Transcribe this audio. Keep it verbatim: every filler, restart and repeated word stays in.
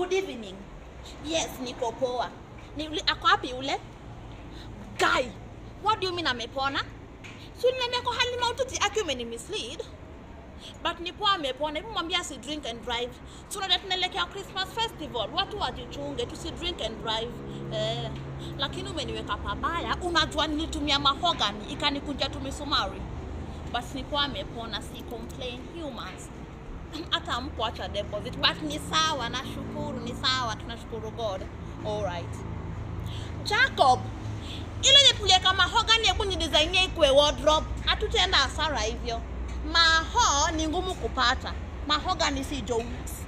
Good evening. Yes, niko poa. Ni ule ako wapi ule? Guy, what do you mean amepona? So niambia kwa hali maututi aki umeni mislead. But ni poa amepona. Hebu mwambie si drink and drive. Tunaenda tunaelekea Christmas festival. Watu wajichunge tusi drink and drive. Eh, lakini umeniweka pabaya. Unajua nilitumia mahogany ikanikunja tumisumari. But ni poa amepona, si complain humans. Hata mkuacha deposit, but ni sawa, na shukuru, ni sawa, tunashukuru God. Alright. Jacob, ile nipuleka mahogany hebu ni designie ikwe wardrobe. Hatutaenda hasara hivyo. Maho ni ngumu kupata. Mahogany si jokes.